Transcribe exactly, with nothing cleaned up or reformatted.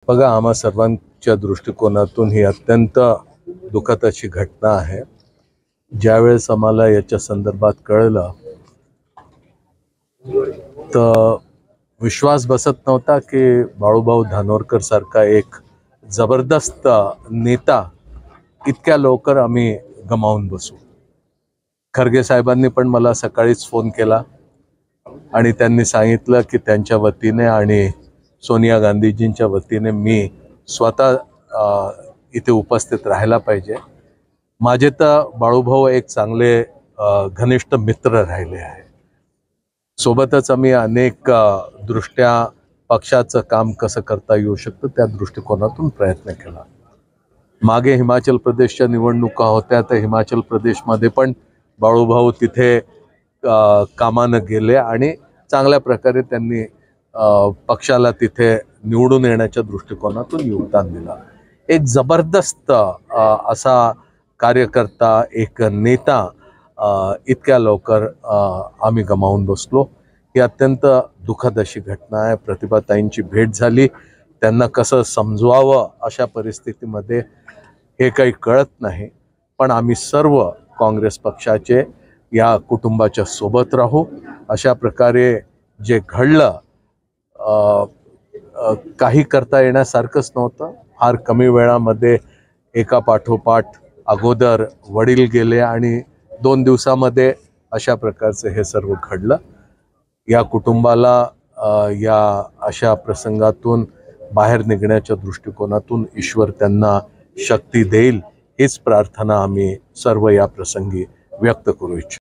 बघा, आम्हा सर्वांच्या दृष्टिकोनातून ही अत्यंत दुःखद अशी घटना आहे. ज्यावेळेस आम्हाला याच्या संदर्भात कळलं तर विश्वास बसत नव्हता की बाळूभाऊ धानोरकर सारखा एक जबरदस्त नेता इतक्या लवकर आम्ही गमावून बसू. खरगे साहेबांनी पण मला सकाळीच फोन केला आणि त्यांनी सांगितलं की त्यांच्या वतीने आणि सोनिया गांधीजींच्या वतीने मी स्वतः इथे उपस्थित राहायला पाहिजे. माझे तर बाळूभाऊ एक चांगले घनिष्ठ मित्र राहिले आहे. सोबतच आम्ही अनेक दृष्ट्या पक्षाचं काम कसं करता येऊ शकतं त्या दृष्टिकोनातून प्रयत्न केला. मागे हिमाचल प्रदेशच्या निवडणुका होत्या तर हिमाचल प्रदेशमध्ये पण बाळूभाऊ तिथे कामानं गेले आणि चांगल्या प्रकारे त्यांनी पक्षाला तिथे निवडून येण्याच्या दृष्टिकोनातून योगदान दिलं. एक जबरदस्त असा कार्यकर्ता, एक नेता इतक्या लवकर आम्ही गमावून बसलो. ही अत्यंत दुःखद अशी घटना आहे. प्रतिभाताईंची भेट झाली, त्यांना कसं समजवावं अशा परिस्थितीमध्ये हे काही कळत नाही. पण आम्ही सर्व काँग्रेस पक्षाचे या कुटुंबाच्या सोबत राहू. अशा प्रकारे जे घडलं काही करता येण्यासारखंच नव्हतं. फार कमी वेळामध्ये एका पाठोपाठ अगोदर वडील गेले आणि दोन दिवसामध्ये अशा प्रकारचं हे सर्व घडलं. या कुटुंबाला या अशा प्रसंगातून बाहेर निघण्याच्या दृष्टिकोनातून ईश्वर त्यांना शक्ती देईल हीच प्रार्थना आम्ही सर्व या प्रसंगी व्यक्त करू इच्छितो.